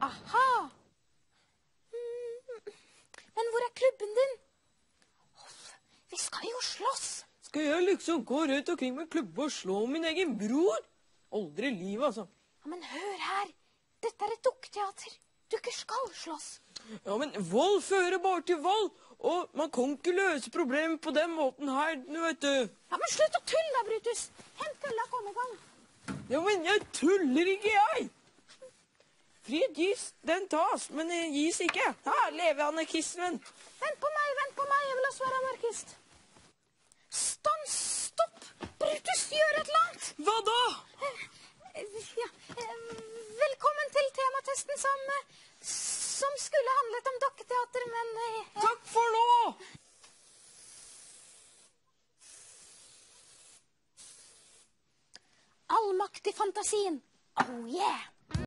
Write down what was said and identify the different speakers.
Speaker 1: Aha! Men hvor er klubben din? Vi skal jo slåss.
Speaker 2: Skal jeg liksom gå rundt omkring med klubbe og slå min egen bror? Aldri i livet, altså.
Speaker 1: Ja, men hør her. Dette er et dukketeater. Dukker skal slåss.
Speaker 2: Ja, men vold fører bare til vold. Og man kan ikke løse problemet på den måten her, vet du.
Speaker 1: Ja, men slutt å tulle da, Brutus. Hent kølla, kom i gang.
Speaker 2: Ja, men jeg tuller ikke, jeg. Frihet gis, den tas, men den gis ikke. Her lever anarkismen.
Speaker 1: Vent på meg, jeg vil også være anarkist. Stopp! Brutus, gjør et eller annet.
Speaker 2: Hva da?
Speaker 1: Ja, velkommen til tematesten som skulle handlet om dokketeater, men...
Speaker 2: Takk for nå!
Speaker 1: All makt i fantasien. Oh yeah!